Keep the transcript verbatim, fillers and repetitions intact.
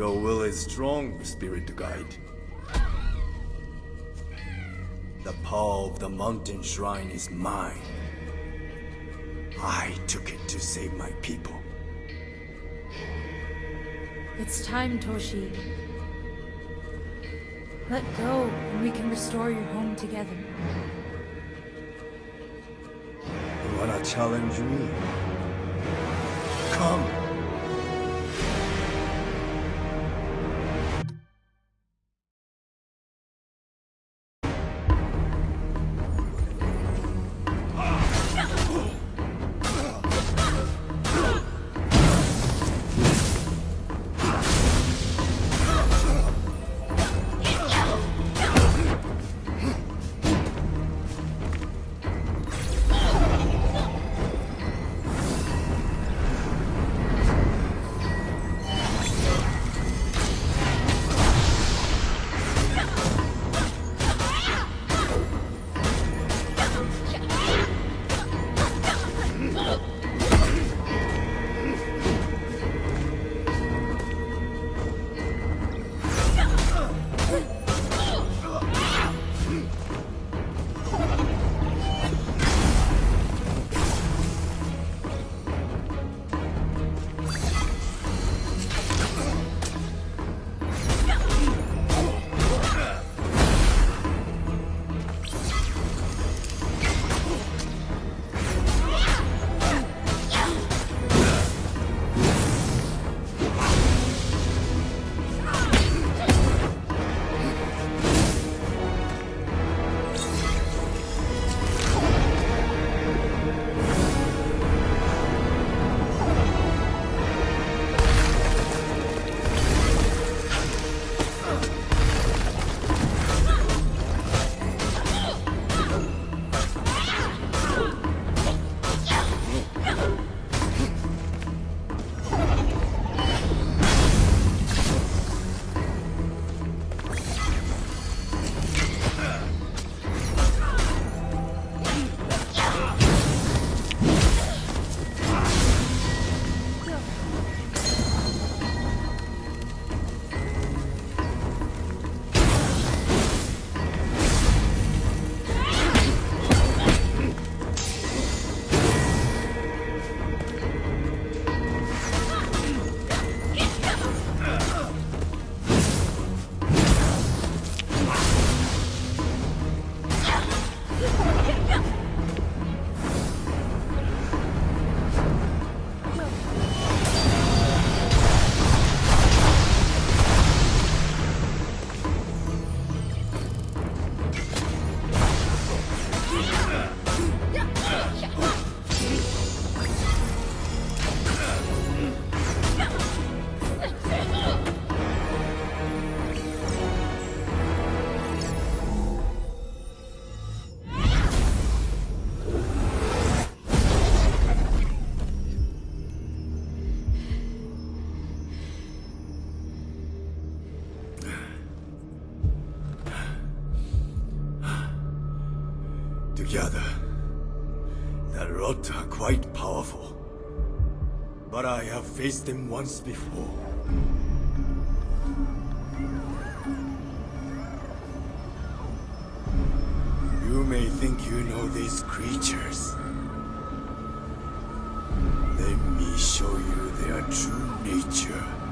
Your will is strong, Spirit Guide. The power of the mountain shrine is mine. I took it to save my people. It's time, Toshi. Let go, and we can restore your home together. You wanna challenge me? Come! Together, the Rot are quite powerful. But I have faced them once before. You may think you know these creatures. Let me show you their true nature.